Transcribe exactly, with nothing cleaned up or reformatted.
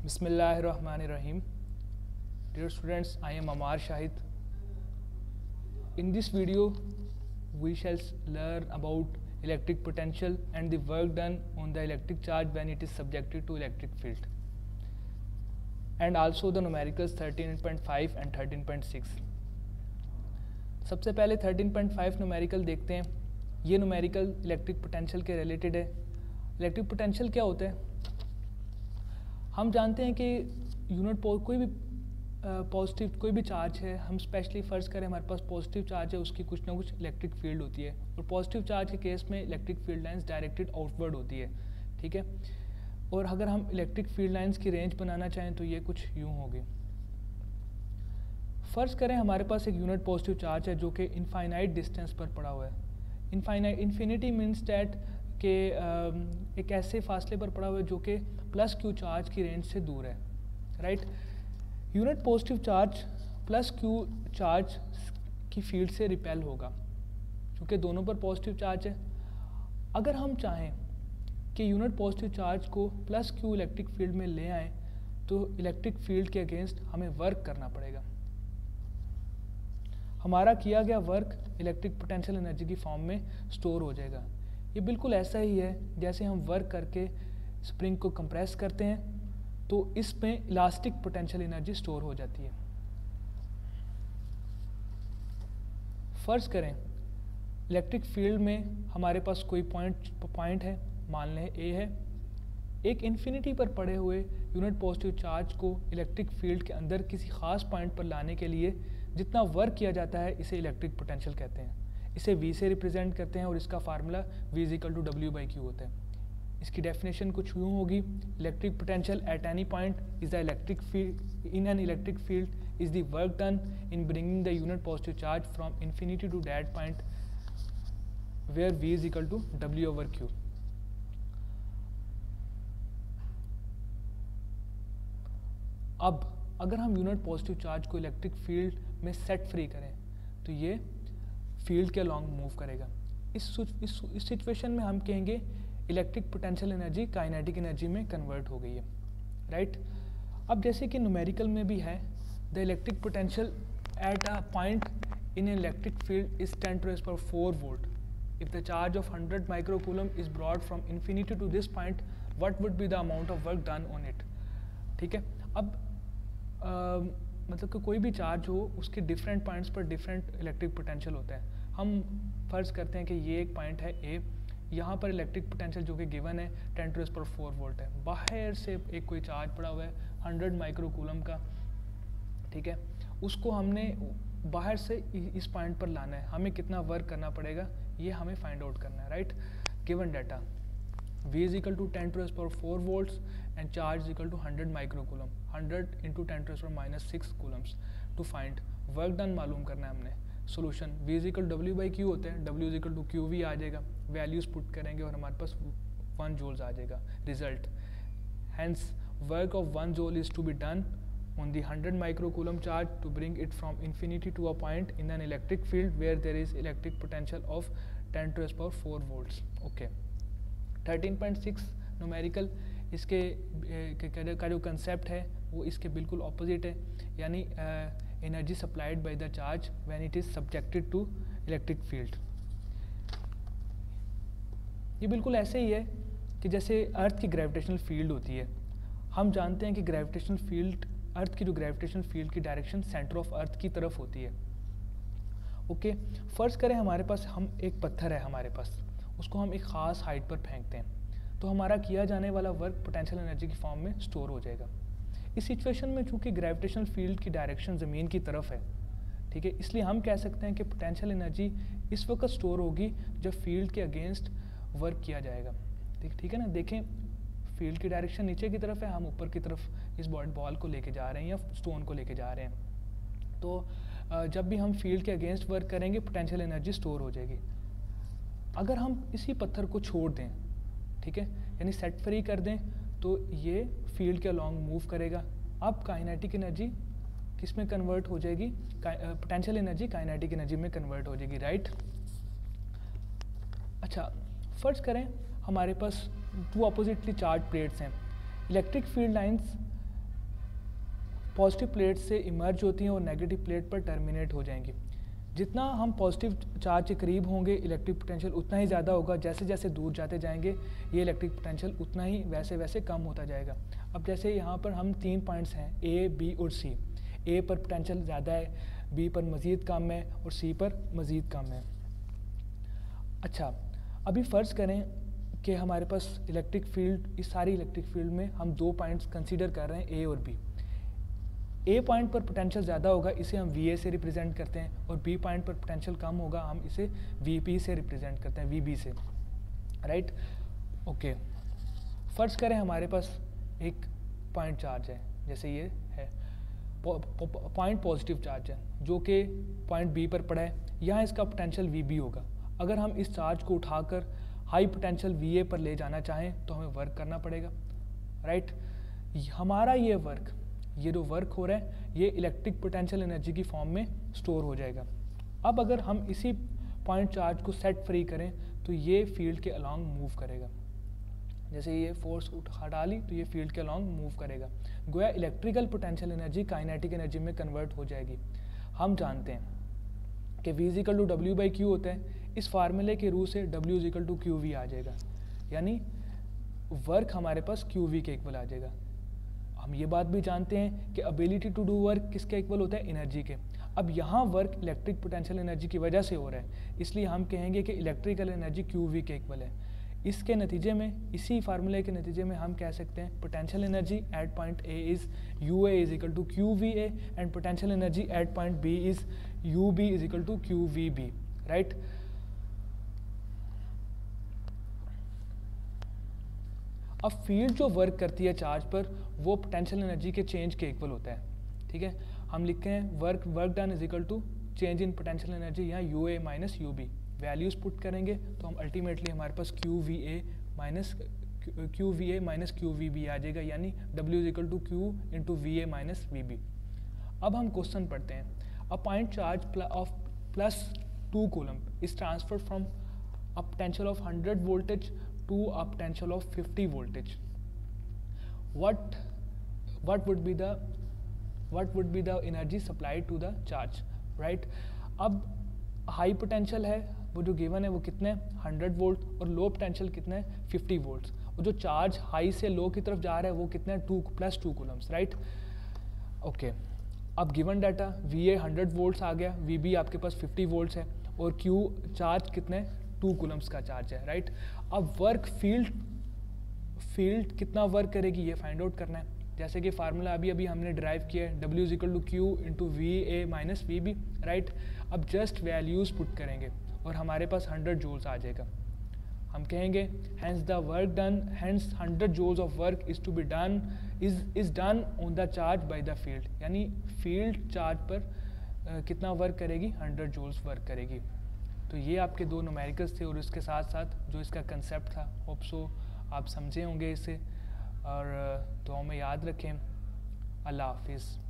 Bismillahirrahmanirrahim. Dear students, I am Amar Shahid. In this video, we shall learn about electric potential and the work done on the electric charge when it is subjected to electric field, and also the numericals thirteen point five and thirteen point six. सबसे पहले thirteen point five numerical देखते हैं. ये numerical electric potential के related है. Electric potential क्या होता है? हम जानते हैं कि यूनिट कोई भी पॉजिटिव uh, कोई भी चार्ज है, हम स्पेशली फ़र्ज़ करें हमारे पास पॉजिटिव चार्ज है, उसकी कुछ ना कुछ इलेक्ट्रिक फील्ड होती है. और पॉजिटिव चार्ज के केस में electric field lines directed outward होती है. ठीक है. और अगर हम इलेक्ट्रिक फील्ड लाइंस की रेंज बनाना चाहें तो ये कुछ यूँ होगी. फ़र्ज़ करें हमारे पास एक यूनिट पॉजिटिव चार्ज है जो कि इनफाइनाइट डिस्टेंस पर पड़ा हुआ है. इनफाइनाइट इन्फिनिटी मीन्स डैट के एक ऐसे फासले पर पड़ा हुआ है जो कि प्लस क्यू चार्ज की रेंज से दूर है. Right. Unit positive charge plus Q charge की फील्ड से रिपेल होगा क्योंकि दोनों पर पॉजिटिव चार्ज है. अगर हम चाहें कि यूनिट पॉजिटिव चार्ज को प्लस क्यू इलेक्ट्रिक फील्ड में ले आएँ तो इलेक्ट्रिक फील्ड के अगेंस्ट हमें वर्क करना पड़ेगा. हमारा किया गया वर्क इलेक्ट्रिक पोटेंशियल एनर्जी की फॉर्म में स्टोर हो जाएगा. ये बिल्कुल ऐसा ही है जैसे हम वर्क करके स्प्रिंग को कंप्रेस करते हैं तो इसमें इलास्टिक पोटेंशियल एनर्जी स्टोर हो जाती है. फ़र्ज़ करें इलेक्ट्रिक फील्ड में हमारे पास कोई पॉइंट पॉइंट है, मान लें ए है. एक इन्फिनिटी पर पड़े हुए यूनिट पॉजिटिव चार्ज को इलेक्ट्रिक फील्ड के अंदर किसी ख़ास पॉइंट पर लाने के लिए जितना वर्क किया जाता है इसे इलेक्ट्रिक पोटेंशियल कहते हैं. इसे V से रिप्रेजेंट करते हैं और इसका formula V is equal to W by Q होता है. इसकी डेफिनेशन कुछ यूँ होगी. Electric potential at any point is the electric field in an electric field is the work done in bringing the unit positive charge from infinity to that point where V is equal to W over Q. अब अगर हम unit positive charge को electric field में set free करें तो ये field के along move करेगा. इस इस इस सिचुएशन में हम कहेंगे electric potential energy kinetic energy में कन्वर्ट हो गई है. राइट. अब जैसे कि न्यूमेरिकल में भी है, the electric potential at a point in an electric field is ten to the power four volt. If the charge of hundred microcoulomb is brought from infinity to this point, what would be the amount of work done on it. ठीक है. अब Uh, मतलब कि कोई भी charge हो उसके different points पर डिफरेंट इलेक्ट्रिक पोटेंशियल होता है. हम फ़र्ज़ करते हैं कि ये एक पॉइंट है ए, यहाँ पर इलेक्ट्रिक पोटेंशियल जो कि गिवन है ten to the power four volt है. बाहर से एक कोई चार्ज पड़ा हुआ है हंड्रेड माइक्रोकूलम का. ठीक है. उसको हमने बाहर से इस पॉइंट पर लाना है. हमें कितना वर्क करना पड़ेगा ये हमें फाइंड आउट करना है. Right. Given data V is equal to ten to the power four volts and charge is equal to hundred microcoulomb. Hundred into ten to the power minus six coulombs to find work done मालूम करना है हमने. Solution V is equal to W by Q होते हैं. W is equal to Q V आ जाएगा. Values put करेंगे और हमारे पास वन joules आ जाएगा result. Hence work of one joule is to be done on the hundred microcoulomb charge to bring it from infinity to a point in an electric field where there is electric potential of ten to the power four volts. Okay. Thirteen point six numerical इसके का जो concept है वो इसके बिल्कुल opposite है. यानी energy supplied by the charge when it is subjected to electric field. ये बिल्कुल ऐसे ही है कि जैसे अर्थ की ग्रेविटेशनल फील्ड होती है. हम जानते हैं कि ग्रेविटेशनल फील्ड अर्थ की जो ग्रेविटेशनल फील्ड की डायरेक्शन सेंटर ऑफ अर्थ की तरफ होती है. ओके. फ़र्ज़ करें हमारे पास हम एक पत्थर है हमारे पास, उसको हम एक ख़ास हाइट पर फेंकते हैं तो हमारा किया जाने वाला वर्क पोटेंशियल एनर्जी की फॉर्म में स्टोर हो जाएगा. इस सिचुएशन में चूंकि ग्रेविटेशनल फील्ड की डायरेक्शन ज़मीन की तरफ है, ठीक है, इसलिए हम कह सकते हैं कि पोटेंशियल एनर्जी इस वक्त स्टोर होगी जब फील्ड के अगेंस्ट वर्क किया जाएगा. ठीक ठीक है ना. देखें फील्ड की डायरेक्शन नीचे की तरफ है, हम ऊपर की तरफ इस बॉल बॉल को लेके जा रहे हैं या स्टोन को लेके जा रहे हैं. तो जब भी हम फील्ड के अगेंस्ट वर्क करेंगे पोटेंशियल एनर्जी स्टोर हो जाएगी. अगर हम इसी पत्थर को छोड़ दें, ठीक है, यानी सेट फ्री कर दें तो ये फील्ड के अलॉन्ग मूव करेगा. अब काइनेटिक एनर्जी किस में कन्वर्ट हो जाएगी? पोटेंशियल एनर्जी काइनेटिक एनर्जी में कन्वर्ट हो जाएगी. राइट. अच्छा, फ़र्ज़ करें हमारे पास टू अपोजिटली चार्ज प्लेट्स हैं. Electric field lines positive plate से इमर्ज होती हैं और नेगेटिव प्लेट पर टर्मिनेट हो जाएंगी। जितना हम पॉजिटिव चार्ज के करीब होंगे इलेक्ट्रिक पोटेंशियल उतना ही ज़्यादा होगा, जैसे जैसे दूर जाते जाएंगे ये इलेक्ट्रिक पोटेंशियल उतना ही वैसे वैसे कम होता जाएगा। अब जैसे यहाँ पर हम तीन पॉइंट्स हैं ए, बी और सी। ए पर पोटेंशियल ज़्यादा है, बी पर मज़ीद कम है और सी पर मज़ीद कम है। अच्छा, अभी फ़र्ज़ करें कि हमारे पास इलेक्ट्रिक फील्ड, इस सारी इलेक्ट्रिक फील्ड में हम दो पॉइंट्स कंसीडर कर रहे हैं, ए और बी। ए पॉइंट पर पोटेंशियल ज़्यादा होगा, इसे हम वी ए से रिप्रेजेंट करते हैं, और बी पॉइंट पर पोटेंशियल कम होगा, हम इसे वी पी से रिप्रेजेंट करते हैं, वी बी से, राइट। ओके, फ़र्ज़ करें हमारे पास एक पॉइंट चार्ज है, जैसे ये है पॉइंट पॉजिटिव चार्ज है जो कि पॉइंट बी पर पड़ा है, यहाँ इसका पोटेंशियल वी बी होगा। अगर हम इस चार्ज को उठाकर हाई पोटेंशियल वी ए पर ले जाना चाहें तो हमें वर्क करना पड़ेगा, राइट। हमारा ये वर्क, ये जो वर्क हो रहा है ये इलेक्ट्रिक पोटेंशियल एनर्जी की फॉर्म में स्टोर हो जाएगा। अब अगर हम इसी पॉइंट चार्ज को सेट फ्री करें तो ये फील्ड के अलॉन्ग मूव करेगा। जैसे ये फोर्स हटा ली तो ये फील्ड के अलॉन्ग मूव करेगा, गोया electrical potential energy kinetic energy में कन्वर्ट हो जाएगी। हम जानते हैं कि V is equal to W by Q होता है, इस फार्मूले के रू से W is equal to Q V आ जाएगा, यानी वर्क हमारे पास क्यू वी के इक्वल आ जाएगा। हम ये बात भी जानते हैं कि एबिलिटी टू डू वर्क किसके इक्वल होता है, एनर्जी के। अब यहाँ वर्क इलेक्ट्रिक पोटेंशियल एनर्जी की वजह से हो रहा है, इसलिए हम कहेंगे कि इलेक्ट्रिकल एनर्जी क्यू वी के इक्वल है। इसके नतीजे में, इसी फार्मूले के नतीजे में हम कह सकते हैं potential energy at point A is U A is equal to Q V A and potential energy at point B is U B is equal to Q V B, right. अब फील्ड जो work करती है charge पर वो potential energy के change के equal होता है, ठीक है। हम लिखते हैं work work done is equal to change in potential energy, यहाँ U A minus you B. Values put करेंगे तो हम अल्टीमेटली हमारे पास Q V A minus Q V A minus Q V B आ जाएगा, यानी W is equal to Q into V A minus V B. अब हम क्वेश्चन पढ़ते हैं। A point charge of plus two coulomb is transferred from a potential of hundred voltage to a potential of fifty voltage. What what would be the what would be the energy supplied to the charge, right? अब high potential है वो जो given है वो कितने hundred volt और low potential कितने fifty volts, और जो चार्ज हाई से लो की तरफ जा रहा है वो कितने two plus two coulombs, right. Okay, अब given data V A hundred volts आ गया, वी बी आपके पास फिफ्टी वोल्ट्स है और क्यू चार्ज कितने टू कूलम्स का चार्ज है, राइट। अब वर्क फील्ड फील्ड कितना वर्क करेगी ये फाइंड आउट करना है। जैसे कि फार्मूला अभी अभी हमने ड्राइव किया है, W is equal to Q into V A minus V B, right. अब जस्ट वैल्यूज पुट करेंगे और हमारे पास हंड्रेड जूल्स आ जाएगा। हम कहेंगे hence the work done, hence hundred joules of work is to be done is is done on the charge by the field, यानी field charge पर uh, कितना वर्क करेगी, हंड्रेड जूल्स वर्क करेगी। तो ये आपके दो न्यूमेरिकल्स थे और इसके साथ साथ जो इसका कंसेप्ट था, होप सो आप समझे होंगे इसे और दुआओं में याद रखें। अल्लाह हाफिज़।